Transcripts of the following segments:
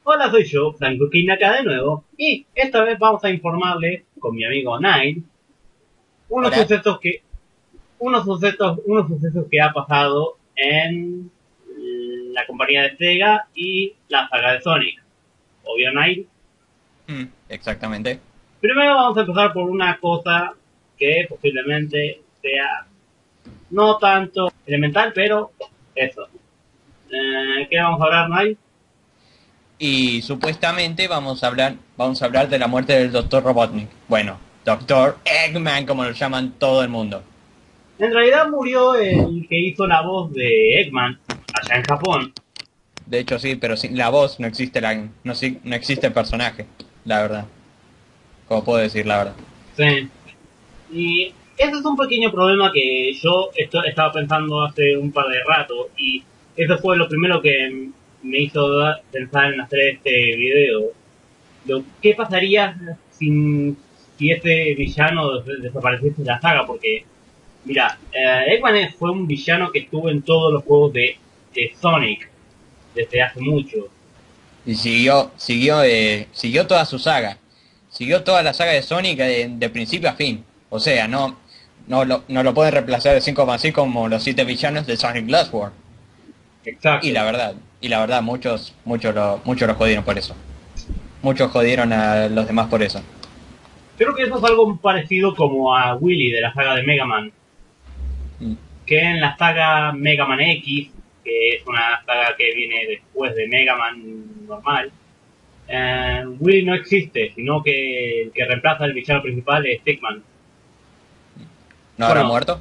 Hola, soy yo, Franco King acá de nuevo, y esta vez vamos a informarles, con mi amigo Nile, unos Hola. sucesos que, unos sucesos que ha pasado en la compañía de Sega y la saga de Sonic. Obvio, Nile. Exactamente. Primero vamos a empezar por una cosa que posiblemente sea no tanto elemental, pero eso. ¿Qué vamos a hablar, Nile? Y supuestamente vamos a hablar de la muerte del Doctor Robotnik. Bueno, Doctor Eggman, como lo llaman todo el mundo. En realidad murió el que hizo la voz de Eggman allá en Japón. De hecho sí, pero sin la voz no existe el personaje, la verdad. Como puedo decir la verdad. Sí. Y ese es un pequeño problema que yo estaba pensando hace un par de rato y eso fue lo primero que me hizo pensar en hacer este video. ¿Qué pasaría si ese villano desapareciese de la saga? Porque, mira, Eggman fue un villano que estuvo en todos los juegos de Sonic desde hace mucho. Y siguió toda su saga. Siguió toda la saga de Sonic de principio a fin. O sea, no lo pueden reemplazar de 5 así como los 7 villanos de Sonic Blast War. Y Exacto. la verdad, muchos lo jodieron por eso. Muchos jodieron a los demás por eso. Creo que eso es algo parecido como a Willy de la saga de Mega Man, Mm. que en la saga Mega Man X, que es una saga que viene después de Mega Man normal, Willy no existe, sino que el que reemplaza al villano principal es Stickman. ¿No habrá Bueno, muerto?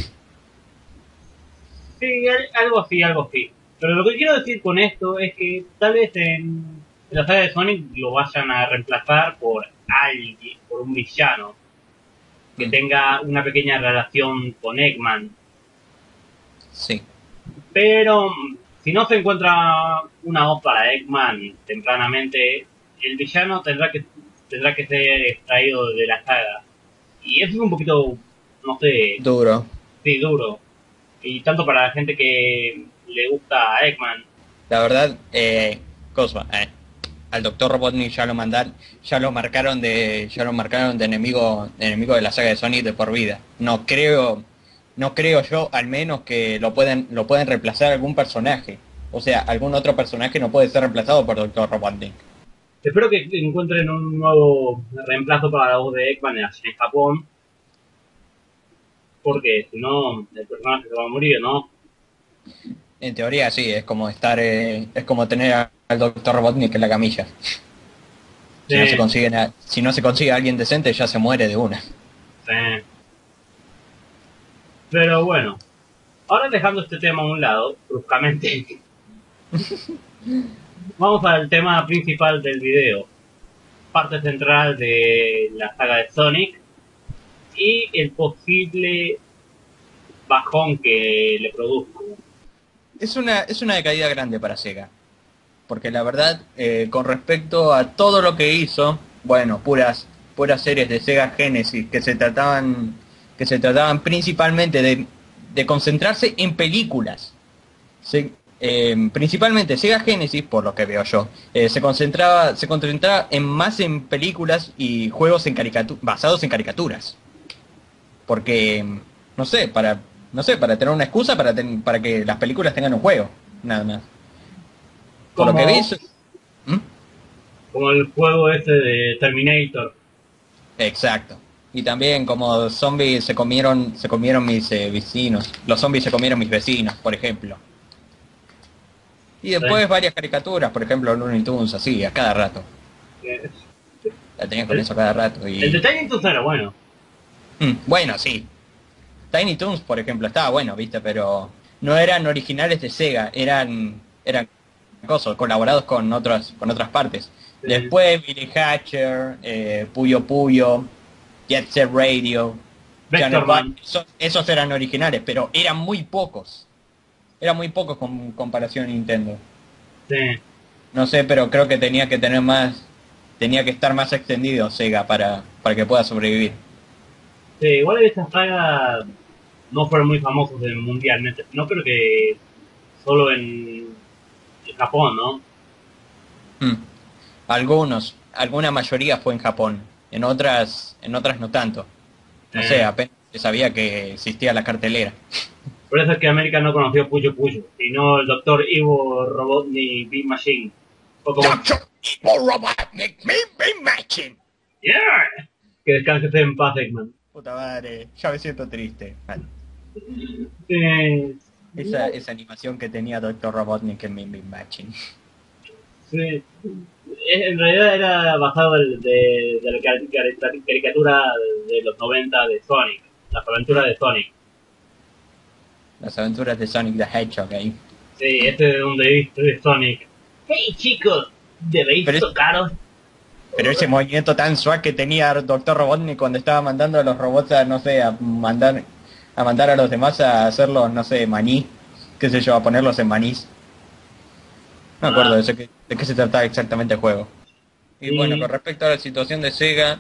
sí, algo así, algo así. Pero lo que quiero decir con esto es que tal vez en la saga de Sonic lo vayan a reemplazar por alguien, por un villano, que Mm. tenga una pequeña relación con Eggman. Sí. Pero si no se encuentra una voz para Eggman tempranamente, el villano tendrá que ser extraído de la saga. Y eso es un poquito, no sé, Duro. sí, duro. Y tanto para la gente que le gusta a Eggman. La verdad, Cosma, al Doctor Robotnik ya lo marcaron de enemigo de la saga de Sonic de por vida. No creo yo, al menos que lo pueden reemplazar algún personaje. O sea, algún otro personaje no puede ser reemplazado por Doctor Robotnik. Espero que encuentren un nuevo reemplazo para la voz de Eggman allá en Japón, porque si no, el personaje se va a morir, ¿no? En teoría sí, es como tener al Doctor Robotnik en la camilla. Si no se Sí, consigue si no se consigue a alguien decente, ya se muere de una. sí. Pero bueno, ahora dejando este tema a un lado, bruscamente, vamos al tema principal del video, parte central de la saga de Sonic y el posible bajón que le produjo. Es una decaída grande para Sega. Porque la verdad, con respecto a todo lo que hizo, bueno, puras series de Sega Genesis que se trataban principalmente de concentrarse en películas. Principalmente Sega Genesis, por lo que veo yo, se concentraba más en películas y juegos basados en caricaturas. Porque, no sé, para tener una excusa para que las películas tengan un juego, nada más. Por lo que vi, Como, ¿Mm? como el juego ese de Terminator. Exacto. Y también como zombies se comieron mis vecinos. Los zombies se comieron mis vecinos, por ejemplo. Y después ¿Sí? varias caricaturas, por ejemplo Looney Tunes, así, a cada rato. La tenían con El, eso a cada rato. el de Y Tiny Toons era bueno. bueno, sí. Tiny Toons, por ejemplo, estaba bueno, viste, pero no eran originales de Sega, eran cosas, colaborados con otras partes. Sí. Después Billy Hatcher, Puyo Puyo, Jet Set Radio, Channel Bar, Vectorman. esos eran originales, pero eran muy pocos. Eran muy pocos con comparación a Nintendo. Sí. No sé, pero creo que tenía que estar más extendido Sega para que pueda sobrevivir. Sí, igual esta saga no fueron muy famosos mundialmente, no creo que solo en Japón, ¿no? Mm. Alguna mayoría fue en Japón, en otras no tanto. No sé, Eh, apenas se sabía que existía la cartelera. por eso es que América no conoció Puyo Puyo, sino el Doctor Ivo Robotnik Big Machine. O como, Doctor Evil Robotnik, me matching. ¡yeah! Que descanses en paz, Eggman. Puta madre, ya me siento triste. Vale. Eh, Esa animación que tenía Doctor Robotnik en mi Matching. sí. En realidad era basado de la caricatura de los 90 de Sonic, las aventuras de Sonic. Las aventuras de Sonic the Hedgehog ahí. Sí, este es donde dice Sonic. Hey chicos, ¿debéis Pero, tocaros? pero ese movimiento tan swag que tenía Doctor Robotnik cuando estaba mandando a los robots a, no sé, a mandar a los demás a hacerlos, no sé, maní, qué sé yo, a ponerlos en manís. No me acuerdo Ah, de qué se trataba exactamente el juego. Y bueno, con y respecto a la situación de Sega,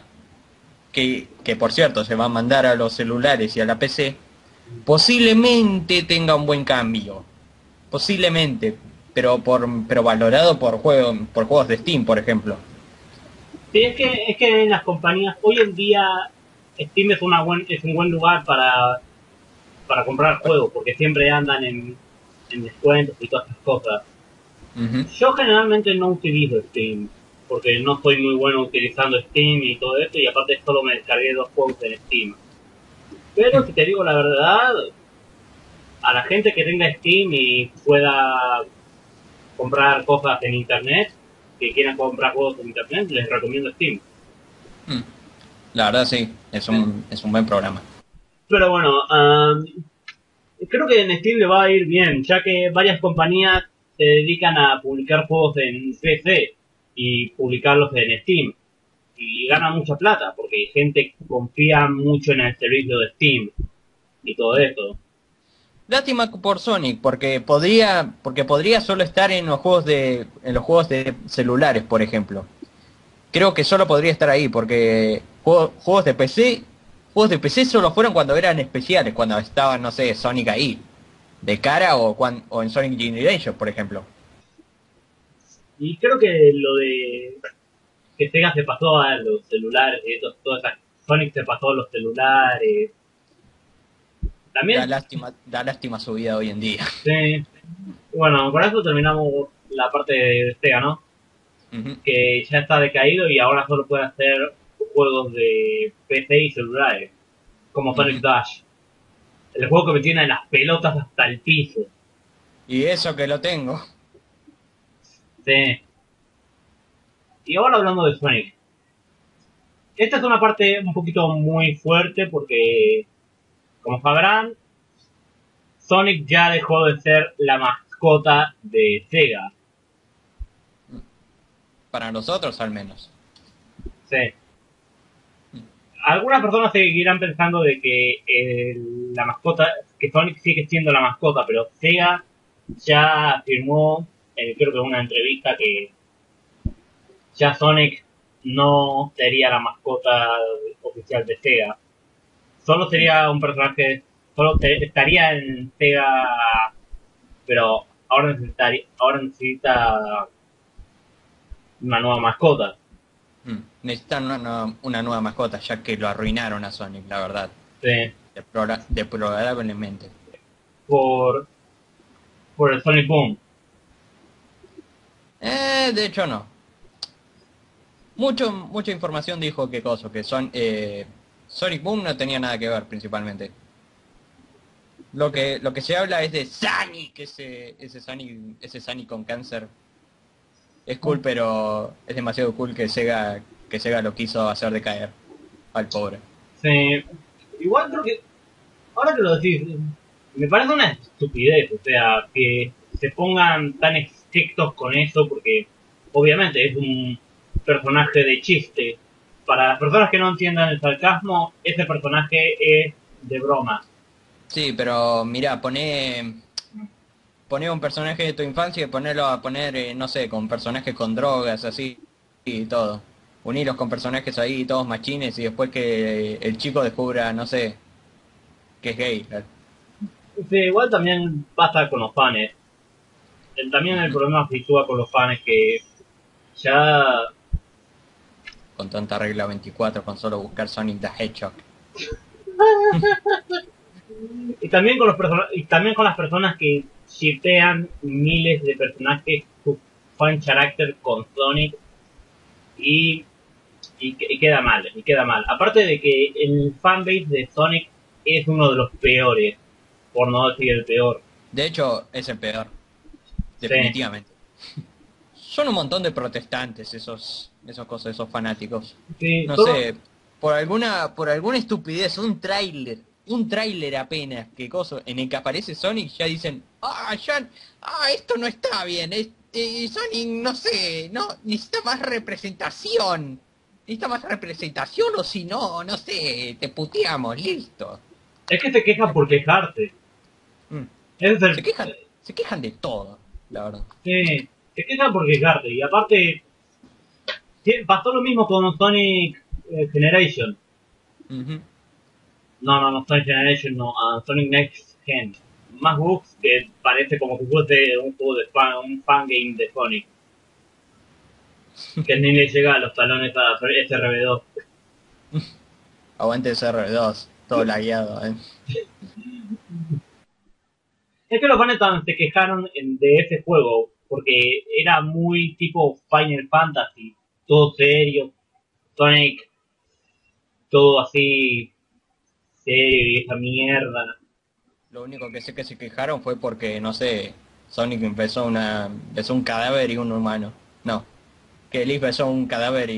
que por cierto se va a mandar a los celulares y a la PC, posiblemente tenga un buen cambio. Posiblemente, pero valorado por juegos de Steam, por ejemplo. sí, es que en las compañías, hoy en día, Steam es un buen lugar para comprar juegos, porque siempre andan en descuentos y todas esas cosas. Ujú. Yo generalmente no utilizo Steam, porque no soy muy bueno utilizando Steam y todo eso, y aparte solo me descargué 2 juegos en Steam. Pero si te digo la verdad, a la gente que tenga Steam y pueda comprar cosas en internet, que quieran comprar juegos en internet, les recomiendo Steam. Mm. La verdad sí, es un buen programa. Pero bueno, creo que en Steam le va a ir bien, ya que varias compañías se dedican a publicar juegos en PC y publicarlos en Steam. Y ganan mucha plata, porque gente confía mucho en el servicio de Steam y todo eso. Lástima por Sonic, porque podría solo estar en los juegos de celulares, por ejemplo. Creo que solo podría estar ahí, porque juegos de PC solo fueron cuando eran especiales, cuando estaban, no sé, Sonic ahí, de cara o en Sonic Generation, por ejemplo. Y creo que lo de que Sega se pasó a los celulares, y todas esas, Sonic se pasó a los celulares. También, Da lástima su vida hoy en día. sí. Bueno, con eso terminamos la parte de Sega, ¿no? Ujú. Que ya está decaído y ahora solo puede hacer juegos de PC y celulares, como Sonic Ujú. Dash. El juego que me tiene las pelotas hasta el piso. Y eso que lo tengo. Sí. Y ahora hablando de Sonic. Esta es una parte un poquito muy fuerte porque, como sabrán, Sonic ya dejó de ser la mascota de Sega. Para nosotros al menos. Sí. Algunas personas seguirán pensando de que la mascota, que Sonic sigue siendo la mascota, pero Sega ya afirmó, creo que en una entrevista, que ya Sonic no sería la mascota oficial de Sega. Solo sería un personaje, estaría en Sega, pero ahora necesita una nueva mascota. Necesitan una nueva mascota, ya que lo arruinaron a Sonic, la verdad. Sí, Deplorablemente. por, por el Sonic Boom. De hecho no. Mucha información dijo Sonic Boom no tenía nada que ver principalmente. Lo que se habla es de Sonic, ese Sonic con cáncer. Es cool, pero es demasiado cool que Sega lo quiso hacer decaer al pobre. Sí, igual creo que, ahora que lo decís, me parece una estupidez, o sea, que se pongan tan estrictos con eso, porque obviamente es un personaje de chiste. Para las personas que no entiendan el sarcasmo, ese personaje es de broma. Sí, pero mira, poné un personaje de tu infancia y ponerlo a poner, no sé, con personajes con drogas, así y todo. Unirlos con personajes ahí, todos machines, y después que el chico descubra, no sé, que es gay. Sí, igual también pasa con los fans. También el Ujú. problema se sitúa con los fans que ya. con tanta regla 24 con solo buscar Sonic the Hedgehog. Y también con y también con las personas que shippean miles de personajes fan character con Sonic y, y queda mal, y queda mal. Aparte de que el fanbase de Sonic es uno de los peores, por no decir el peor. De hecho, es el peor, Sí, definitivamente. Son un montón de protestantes esos fanáticos. sí, No solo, sé, por alguna estupidez, un tráiler apenas, que coso, en el que aparece Sonic ya dicen, esto no está bien, Sonic, no sé, no, necesita más representación o si no, no sé, te puteamos, listo. es que se queja por quejarse. Mm. Ese es el, Se quejan de todo, la verdad. sí, se queja por quejarte. Y aparte, sí, pasó lo mismo con Sonic Generation. Ujú. No, Sonic Generation no, Sonic Next Gen. Más bugs que parece como si fuese un juego de fan, un fangame de Sonic. Que ni le llega a los talones a SRB2. Aguante CR2, todo lagueado, Es que los fans se quejaron de ese juego porque era muy tipo Final Fantasy, todo serio, Sonic, todo así serio y esa mierda. Lo único que sé que se quejaron fue porque, no sé, Sonic empezó un cadáver y un humano. No, que Elif besó un cadáver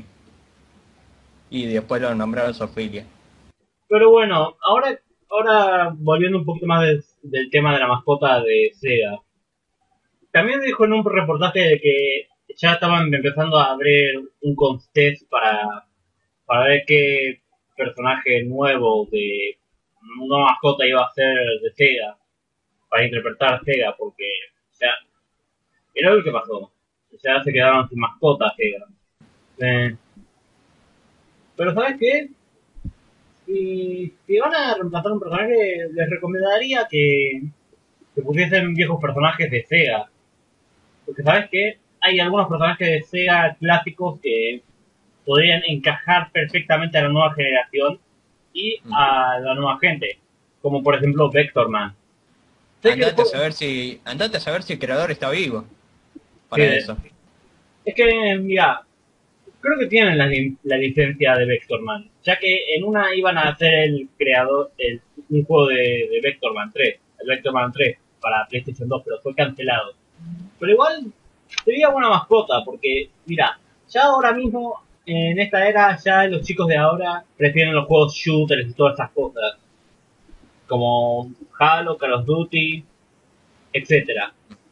y después lo nombraron Sophilia. Pero bueno, ahora volviendo un poquito más del tema de la mascota de Sega. También dijo en un reportaje de que ya estaban empezando a abrir un contest para ver qué personaje nuevo de una mascota iba a ser de Sega, para interpretar a Sega, porque ya era lo que pasó. Ya se quedaron sin mascota Sega. Eh, pero ¿sabes qué? Si van a reemplazar un personaje, les recomendaría que pusiesen viejos personajes de Sega. Porque ¿sabes qué? Hay algunos personajes de Sega clásicos que podrían encajar perfectamente a la nueva generación y Mm. a la nueva gente. Como por ejemplo Vector Man. Sé que el juego... Andate a saber si el creador está vivo Sí, para eso. es que, mira, creo que tienen la licencia de Vector Man. Ya que en una iban a hacer un juego de Vector Man 3. El Vector Man 3 para PlayStation 2, pero fue cancelado. Pero igual sería buena mascota, porque, mira, ya ahora mismo, en esta era, ya los chicos de ahora prefieren los juegos shooters y todas esas cosas. Como Halo, Call of Duty, etcétera.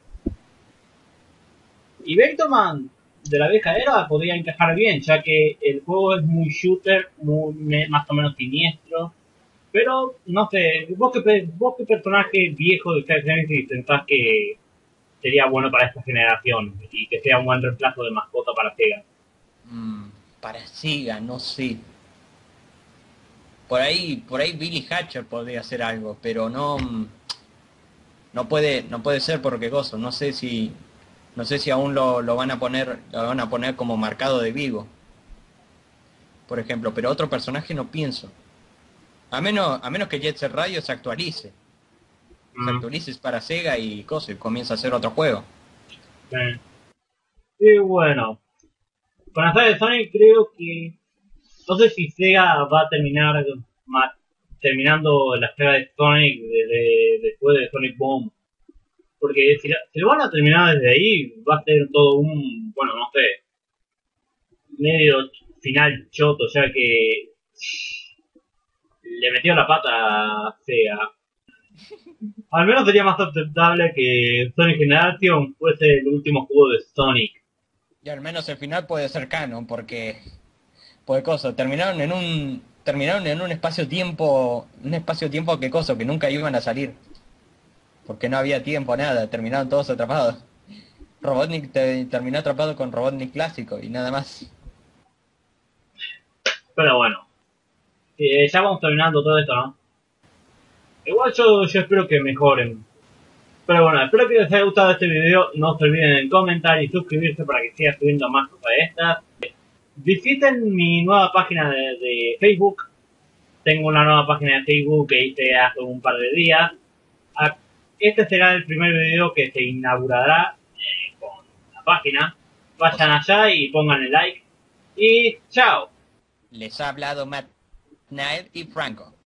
Y Vectorman de la vieja era podría encajar bien, ya que el juego es muy shooter, más o menos siniestro. Pero, no sé, vos qué personaje viejo de Sega Genesis pensás que sería bueno para esta generación y que sea un buen reemplazo de mascota para Sega? Mm, para Sega, no sé. Por ahí Billy Hatcher podría hacer algo, pero no, no puede ser porque gozo. No sé si aún lo van a poner como marcado de vivo, por ejemplo, pero otro personaje no pienso. A menos que Jet Set Radio se Mm, actualice para Sega y cosa, y comienza a hacer otro juego. sí. Y bueno, con la saga de Sonic creo que no sé si Sega va a terminar terminando la saga de Sonic después de Sonic Boom. Porque si lo van a terminar desde ahí, va a ser todo bueno, no sé, medio final choto, ya que le metió la pata a Sega. Al menos sería más aceptable que Sonic Generation fuese el último juego de Sonic. Y al menos el final puede ser canon, porque, pues cosa, terminaron en un espacio tiempo que cosa, que nunca iban a salir, porque no había tiempo, nada, terminaron todos atrapados. Terminó atrapado con Robotnik clásico y nada más. Pero bueno, ya vamos terminando todo esto, ¿no? Igual yo espero que mejoren. Pero bueno, espero que les haya gustado este video. No se olviden en comentar y suscribirse para que siga subiendo más cosas de estas. visiten mi nueva página de Facebook. Tengo una nueva página de Facebook que hice hace un par de días. Este será el primer video que se inaugurará con la página. Vayan allá y pongan el like. Y chao. Les ha hablado Matt Nael y Franco.